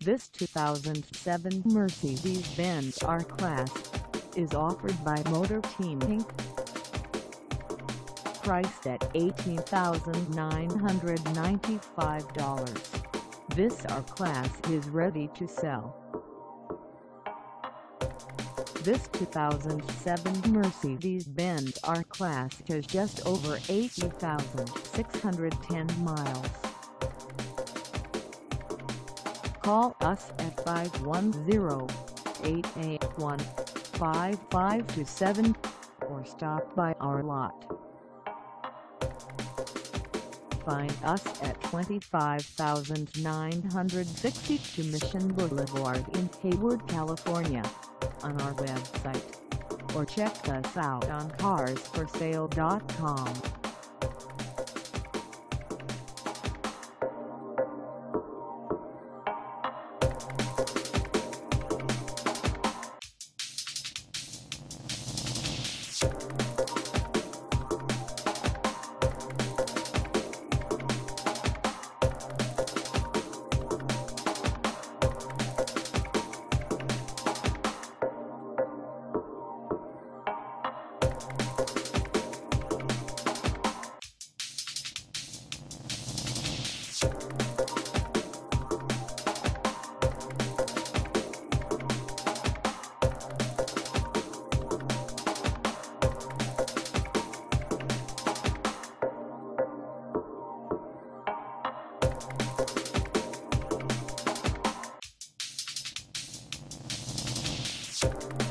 This 2007 Mercedes-Benz R-Class is offered by Motor Team Inc. Priced at $18,995, this R-Class is ready to sell. This 2007 Mercedes-Benz R-Class has just over 80,610 miles. Call us at 510-881-5527 or stop by our lot. Find us at 25,962 Mission Boulevard in Hayward, California, on our website, or check us out on carsforsale.com. You